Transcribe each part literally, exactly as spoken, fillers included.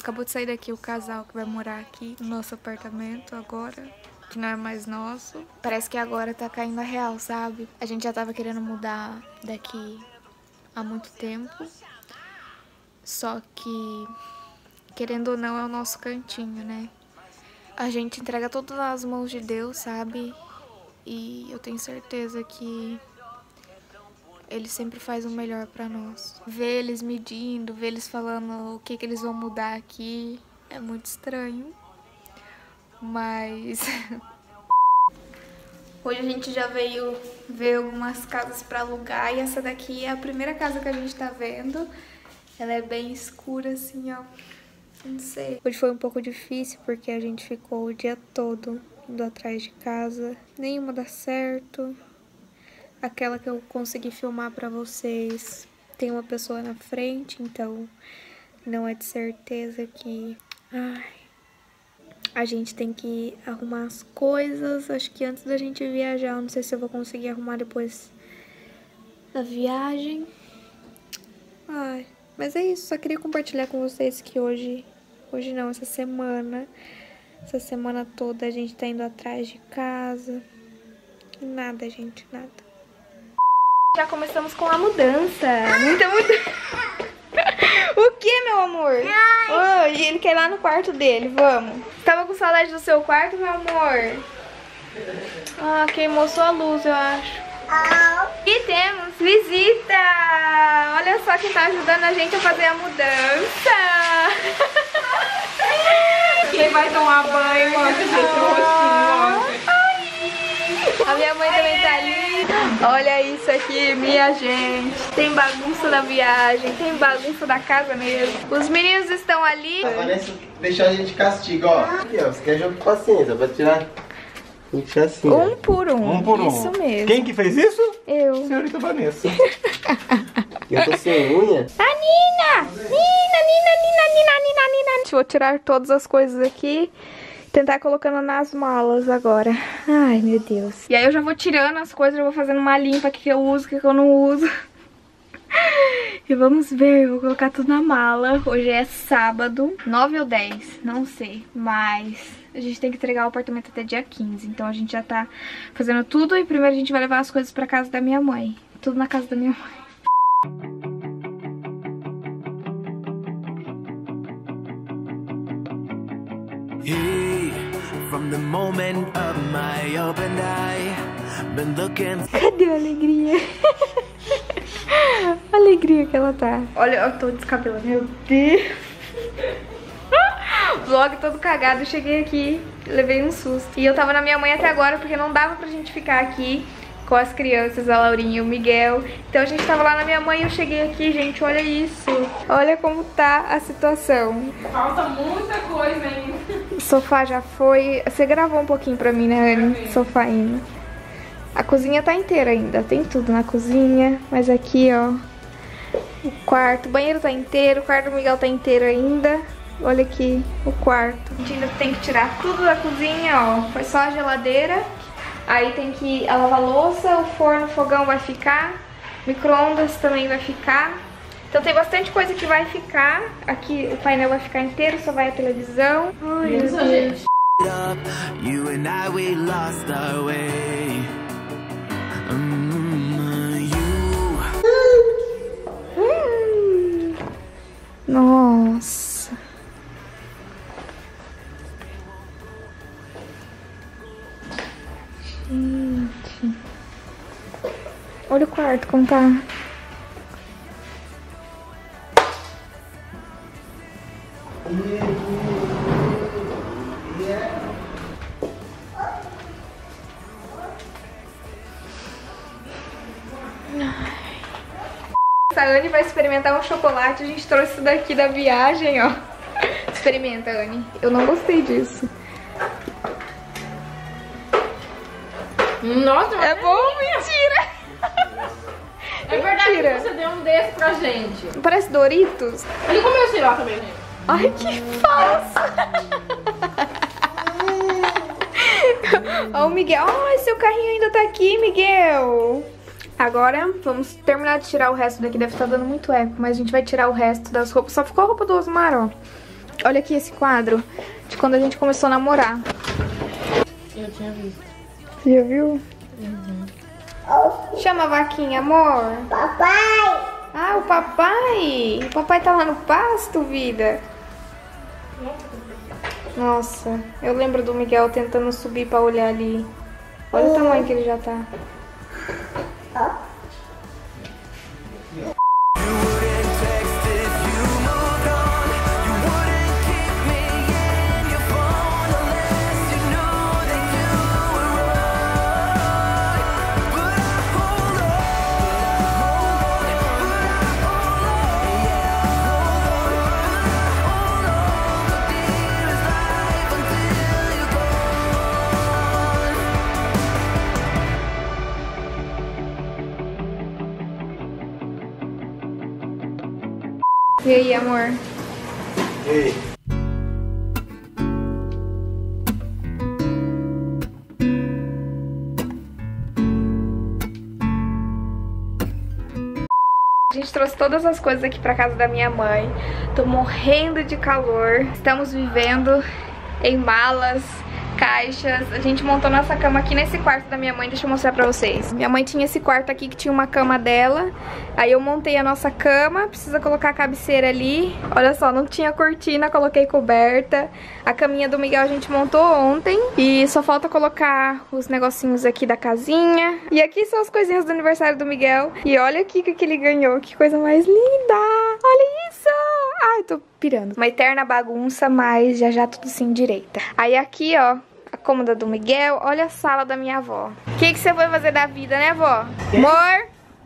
Acabou de sair daqui o casal que vai morar aqui no nosso apartamento agora, que não é mais nosso. Parece que agora tá caindo a real, sabe? A gente já tava querendo mudar daqui há muito tempo. Só que, querendo ou não, é o nosso cantinho, né? A gente entrega tudo nas mãos de Deus, sabe? E eu tenho certeza que Ele sempre faz o melhor pra nós. Ver eles medindo, ver eles falando o que, que eles vão mudar aqui é muito estranho. Mas hoje a gente já veio ver algumas casas pra alugar e essa daqui é a primeira casa que a gente tá vendo. Ela é bem escura assim, ó. Não sei. Hoje foi um pouco difícil porque a gente ficou o dia todo indo atrás de casa. Nenhuma dá certo. Aquela que eu consegui filmar pra vocês tem uma pessoa na frente, então não é de certeza que... Ai, a gente tem que arrumar as coisas. Acho que antes da gente viajar, eu não sei se eu vou conseguir arrumar depois da viagem. Ai, mas é isso, só queria compartilhar com vocês que hoje... Hoje não, essa semana... Essa semana toda a gente tá indo atrás de casa. Nada, gente, nada. Já começamos com a mudança. Muita mudança. O que, meu amor? Oi, ele quer ir lá no quarto dele, vamos. Tava com saudade do seu quarto, meu amor? Ah, queimou sua luz, eu acho. E temos visita. Olha só quem tá ajudando a gente a fazer a mudança. Quem vai tomar banho, mostra o rostinho. A minha mãe também tá ali. Olha isso aqui, minha gente. Tem bagunça da viagem, tem bagunça da casa mesmo. Os meninos estão ali. A Vanessa deixou a gente castigo, ó. Aqui, ó. Você quer jogo de paciência, vai tirar... Tem que ser assim, Um por um. Um por um. Isso mesmo. Quem que fez isso? Eu. Senhorita Vanessa. Eu tô sem unha. A Nina! Nina, Nina, Nina, Nina, Nina, Nina. Vou tirar todas as coisas aqui. Tentar colocando nas malas agora. Ai, meu Deus. E aí eu já vou tirando as coisas, já vou fazendo uma limpa aqui que eu uso, que eu não uso. E vamos ver, vou colocar tudo na mala. Hoje é sábado, nove ou dez, não sei. Mas a gente tem que entregar o apartamento até dia quinze. Então a gente já tá fazendo tudo e primeiro a gente vai levar as coisas pra casa da minha mãe. Tudo na casa da minha mãe. From the moment of my open eye, been looking... Cadê a alegria? A alegria que ela tá. Olha, eu tô descabelando, meu Deus. Vlog todo cagado, eu cheguei aqui, levei um susto. E eu tava na minha mãe até agora porque não dava pra gente ficar aqui com as crianças, a Laurinha e o Miguel. Então a gente tava lá na minha mãe e eu cheguei aqui, gente, olha isso. Olha como tá a situação. Falta muita coisa ainda. O sofá já foi... Você gravou um pouquinho pra mim, né, Anne? Sofá ainda. A cozinha tá inteira ainda. Tem tudo na cozinha. Mas aqui, ó, o quarto. O banheiro tá inteiro. O quarto do Miguel tá inteiro ainda. Olha aqui o quarto. A gente ainda tem que tirar tudo da cozinha, ó. Foi só a geladeira. Aí tem que a lava-louça, o forno, o fogão vai ficar. Micro-ondas também vai ficar. Então tem bastante coisa que vai ficar. Aqui o painel vai ficar inteiro, só vai a televisão. Ai, meu Deus. You and I, we lost our way. Mm, you. Hum. Nossa. Gente. Olha o quarto como tá. A Anne vai experimentar um chocolate. A gente trouxe isso daqui da viagem, ó. Experimenta, Anne. Eu não gostei disso. Nossa, é bom? Mentira! É verdade Mentira. que você deu um desse pra gente. Parece Doritos. Ele comeu esse lá também, gente. Ai, que falso! Ó, o Miguel. Ai, seu carrinho ainda tá aqui, Miguel. Agora vamos terminar de tirar o resto daqui. Deve estar dando muito eco, mas a gente vai tirar o resto das roupas. Só ficou a roupa do Osmar, ó. Olha aqui esse quadro de quando a gente começou a namorar. Eu tinha visto. Você já viu? Uhum. Chama a vaquinha, amor. Papai! Ah, o papai! O papai tá lá no pasto, vida. Nossa, eu lembro do Miguel tentando subir pra olhar ali. Olha o tamanho que ele já tá. E aí, amor? E aí? A gente trouxe todas as coisas aqui pra casa da minha mãe. Tô morrendo de calor. Estamos vivendo em malas, caixas. A gente montou nossa cama aqui nesse quarto da minha mãe. Deixa eu mostrar pra vocês. Minha mãe tinha esse quarto aqui que tinha uma cama dela. Aí eu montei a nossa cama. Precisa colocar a cabeceira ali. Olha só, não tinha cortina, coloquei coberta. A caminha do Miguel a gente montou ontem. E só falta colocar os negocinhos aqui da casinha. E aqui são as coisinhas do aniversário do Miguel. E olha aqui o que ele ganhou. Que coisa mais linda! Olha isso! Ai, tô pirando. Uma eterna bagunça, mas já já tudo se endireita. Aí aqui, ó, a cômoda do Miguel. Olha a sala da minha avó. O que, que você vai fazer da vida, né, vó? Amor?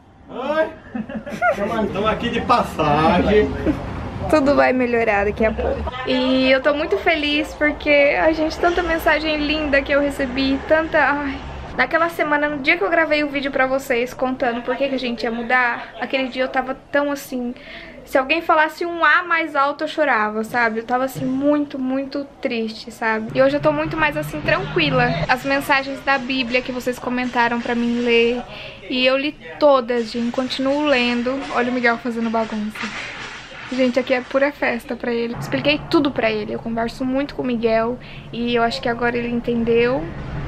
Oi! Estamos aqui de passagem. Tudo vai melhorar daqui a pouco. E eu tô muito feliz porque, a gente, tanta mensagem linda que eu recebi, tanta... Ai. Naquela semana, no dia que eu gravei o vídeo pra vocês contando por que, que a gente ia mudar, aquele dia eu tava tão assim... Se alguém falasse um A mais alto, eu chorava, sabe? Eu tava assim, muito, muito triste, sabe? E hoje eu tô muito mais assim, tranquila. As mensagens da Bíblia que vocês comentaram pra mim ler. E eu li todas, gente. Continuo lendo. Olha o Miguel fazendo bagunça. Gente, aqui é pura festa pra ele. Expliquei tudo pra ele. Eu converso muito com o Miguel. E eu acho que agora ele entendeu.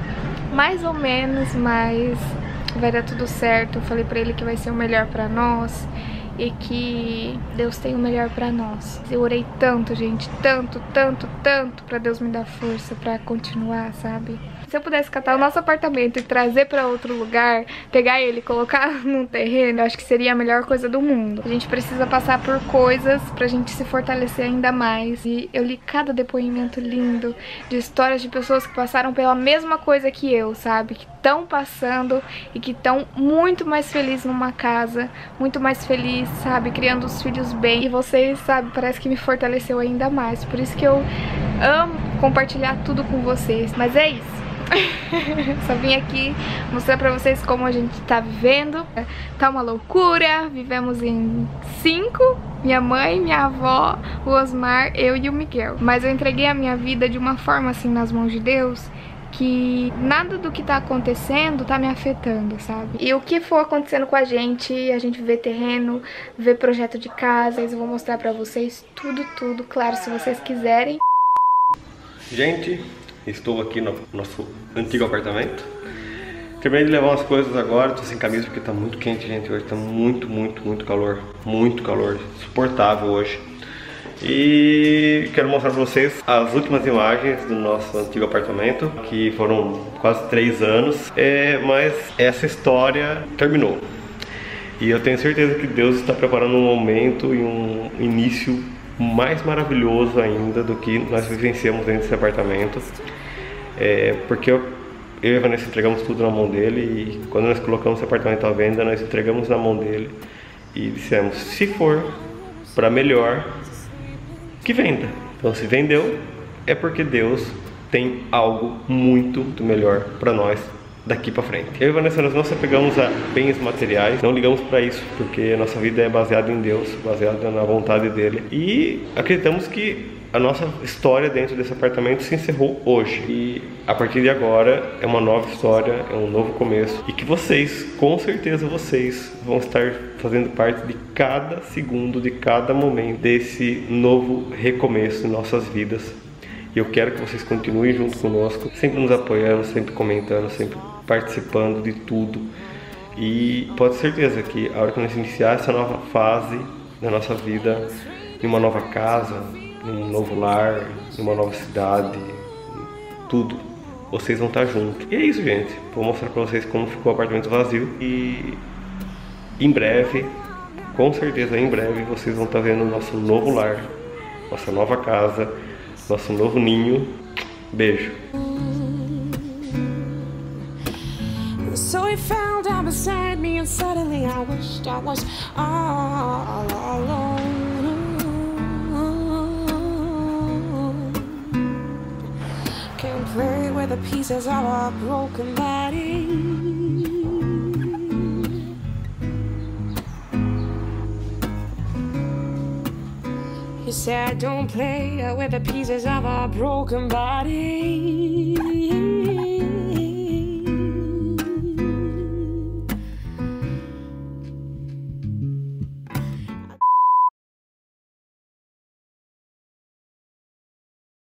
Mais ou menos, mas vai dar tudo certo. Eu falei pra ele que vai ser o melhor pra nós. E que Deus tem o melhor pra nós. Eu orei tanto, gente, tanto, tanto, tanto pra Deus me dar força pra continuar, sabe? Se eu pudesse catar o nosso apartamento e trazer pra outro lugar, pegar ele e colocar num terreno, eu acho que seria a melhor coisa do mundo. A gente precisa passar por coisas pra gente se fortalecer ainda mais. E eu li cada depoimento lindo de histórias de pessoas que passaram pela mesma coisa que eu, sabe? Que estão passando e que estão muito mais felizes numa casa, muito mais felizes, sabe? Criando os filhos bem. E vocês, sabe, parece que me fortaleceu ainda mais. Por isso que eu amo compartilhar tudo com vocês. Mas é isso. Só vim aqui mostrar pra vocês como a gente tá vivendo. Tá uma loucura. Vivemos em cinco. Minha mãe, minha avó, o Osmar, eu e o Miguel. Mas eu entreguei a minha vida de uma forma assim nas mãos de Deus, que nada do que tá acontecendo tá me afetando, sabe? E o que for acontecendo com a gente, a gente vê terreno, vê projeto de casa, eu vou mostrar pra vocês tudo, tudo, claro, se vocês quiserem. Gente, estou aqui no nosso antigo apartamento. Terminei de levar umas coisas agora, tô sem camisa porque tá muito quente, gente. Hoje tá muito, muito, muito calor. Muito calor, insuportável hoje. E quero mostrar pra vocês as últimas imagens do nosso antigo apartamento, que foram quase três anos, é, mas essa história terminou. E eu tenho certeza que Deus está preparando um momento e um início mais maravilhoso ainda do que nós vivenciamos dentro desse apartamento. É, porque eu, eu e a Vanessa entregamos tudo na mão dele, e quando nós colocamos esse apartamento à venda, nós entregamos na mão dele e dissemos, se for para melhor, que venda. Então se vendeu, é porque Deus tem algo muito, muito melhor para nós daqui para frente. Eu e Vanessa, nós não se apegamos a bens materiais, não ligamos para isso, porque a nossa vida é baseada em Deus, baseada na vontade dele. E acreditamos que a nossa história dentro desse apartamento se encerrou hoje. E a partir de agora é uma nova história, é um novo começo. E que vocês, com certeza vocês, vão estar fazendo parte de cada segundo, de cada momento desse novo recomeço em nossas vidas. E eu quero que vocês continuem junto conosco, sempre nos apoiando, sempre comentando, sempre participando de tudo. E pode ter certeza que a hora que nós iniciar essa nova fase da nossa vida, em uma nova casa, em um novo lar, em uma nova cidade, tudo, vocês vão estar juntos. E é isso, gente. Vou mostrar pra vocês como ficou o apartamento vazio. E em breve, com certeza em breve, vocês vão estar vendo o nosso novo lar, nossa nova casa, nosso novo ninho. Beijo. So he fell down beside me and suddenly I wished I was all alone. Can't play with the pieces of our broken body. He said don't play with the pieces of our broken body.